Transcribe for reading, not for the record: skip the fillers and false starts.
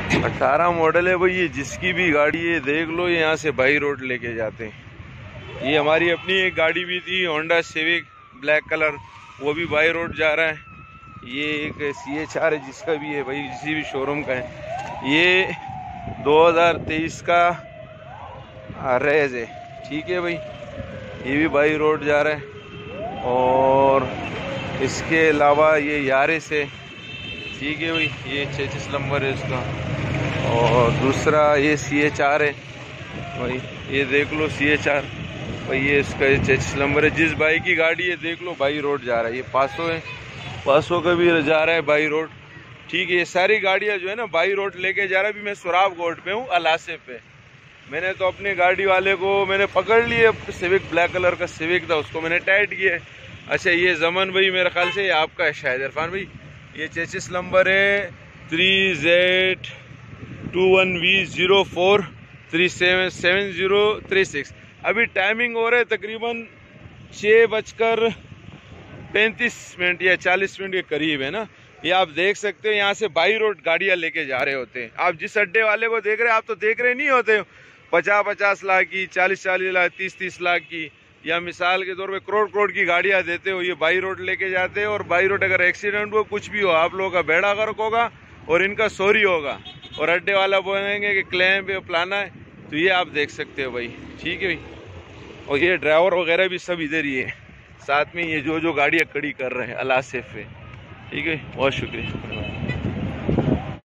18 model है भाई। ये जिसकी भी गाड़ी है देख लो, ये यहाँ से बाई रोड लेके जाते हैं। ये हमारी अपनी एक गाड़ी भी थी होंडा सिविक ब्लैक कलर, वो भी बाई रोड जा रहा है। ये एक CH-R है जिसका भी है भाई, किसी भी शोरूम का है। ये 2023 का रेज है, ठीक है भाई। ये भी बाई रोड जा रहा है। और इसके अलावा ये यारिस है, ठीक है भाई। ये 36 नंबर है इसका। और दूसरा ये CH-R है भाई, ये देख लो CH-R भाई। ये इसका 36 नंबर है। जिस भाई की गाड़ी है देख लो बाई रोड जा रहा है। ये 500 है, 500 का भी जा रहा है बाई रोड, ठीक है। ये सारी गाड़ियाँ जो है ना बाई रोड लेके जा रहा है। अभी मैं सुराब गोड पे हूँ, अलासे पे। मैंने तो अपने गाड़ी वाले को मैंने पकड़ लिया, सिविक ब्लैक कलर का सिविक था, उसको मैंने टाइट किया। अच्छा ये जमन भाई मेरे ख्याल से ये आपका है शायद इरफान भाई। ये 36 नंबर है 3Z21V04377036। अभी टाइमिंग हो रहा है तकरीबन 6:35 या 40 मिनट के करीब है ना। ये आप देख सकते हो, यहाँ से बाई रोड गाड़ियाँ लेके जा रहे होते हैं। आप जिस अड्डे वाले को देख रहे हैं, आप तो देख रहे नहीं होते 50-50 लाख की, 40-40 लाख, 30-30 लाख की, या मिसाल के तौर पे करोड़ की गाड़ियां देते हो। ये बाई रोड लेके जाते हैं। और बाई रोड अगर एक्सीडेंट हो, कुछ भी हो, आप लोगों का बेड़ा गर्क होगा और इनका सॉरी होगा। और अड्डे वाला बोलेंगे कि क्लेम पे प्लाना है। तो ये आप देख सकते हो भाई, ठीक है भाई। और ये ड्राइवर वगैरह भी सब इधर ही है साथ में, ये जो गाड़ियाँ खड़ी कर रहे हैं अलासेफ पे, ठीक है। बहुत शुक्रिया।